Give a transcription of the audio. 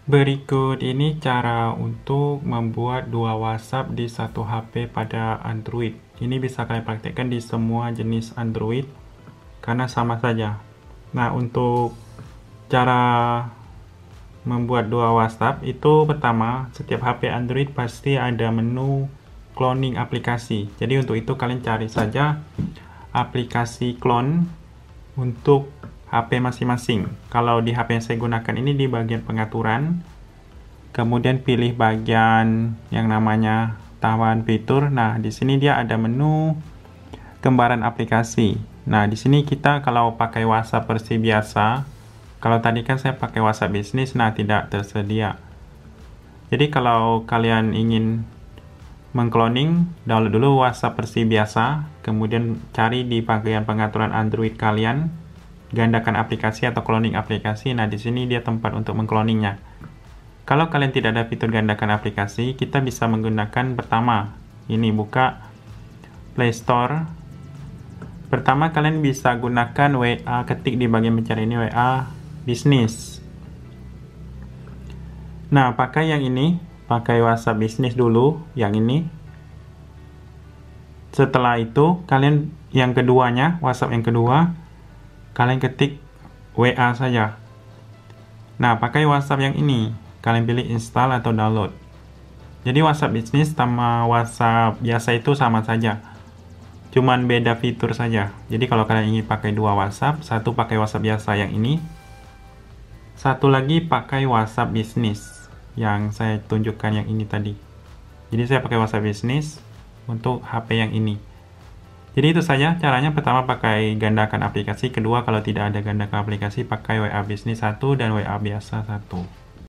Berikut ini cara untuk membuat dua WhatsApp di satu HP pada Android. Ini bisa kalian praktekkan di semua jenis Android karena sama saja. Nah, untuk cara membuat dua WhatsApp itu pertama, setiap HP Android pasti ada menu cloning aplikasi. Jadi untuk itu kalian cari saja aplikasi clone untuk HP masing-masing. Kalau di HP yang saya gunakan ini di bagian pengaturan, kemudian pilih bagian yang namanya tambahan fitur. Nah, di sini dia ada menu gambaran aplikasi. Nah, di sini kita kalau pakai WhatsApp versi biasa, kalau tadi kan saya pakai WhatsApp bisnis, nah tidak tersedia. Jadi kalau kalian ingin mengcloning, download dulu WhatsApp versi biasa, kemudian cari di bagian pengaturan Android kalian, gandakan aplikasi atau cloning aplikasi. Nah, di sini dia tempat untuk mengcloningnya. Kalau kalian tidak ada fitur gandakan aplikasi, kita bisa menggunakan pertama, ini buka Play Store. Pertama kalian bisa gunakan WA, ketik di bagian pencarian ini WA bisnis. Nah, pakai yang ini, pakai WhatsApp bisnis dulu, yang ini. Setelah itu, kalian yang keduanya, WhatsApp yang kedua, kalian ketik WA saja. Nah, pakai WhatsApp yang ini, kalian pilih install atau download. Jadi WhatsApp bisnis sama WhatsApp biasa itu sama saja, cuman beda fitur saja. Jadi kalau kalian ingin pakai dua WhatsApp, satu pakai WhatsApp biasa yang ini, satu lagi pakai WhatsApp bisnis yang saya tunjukkan yang ini tadi. Jadi saya pakai WhatsApp bisnis untuk HP yang ini. Jadi itu saja caranya. Pertama pakai gandakan aplikasi, kedua kalau tidak ada gandakan aplikasi pakai WA bisnis 1 dan WA biasa 1.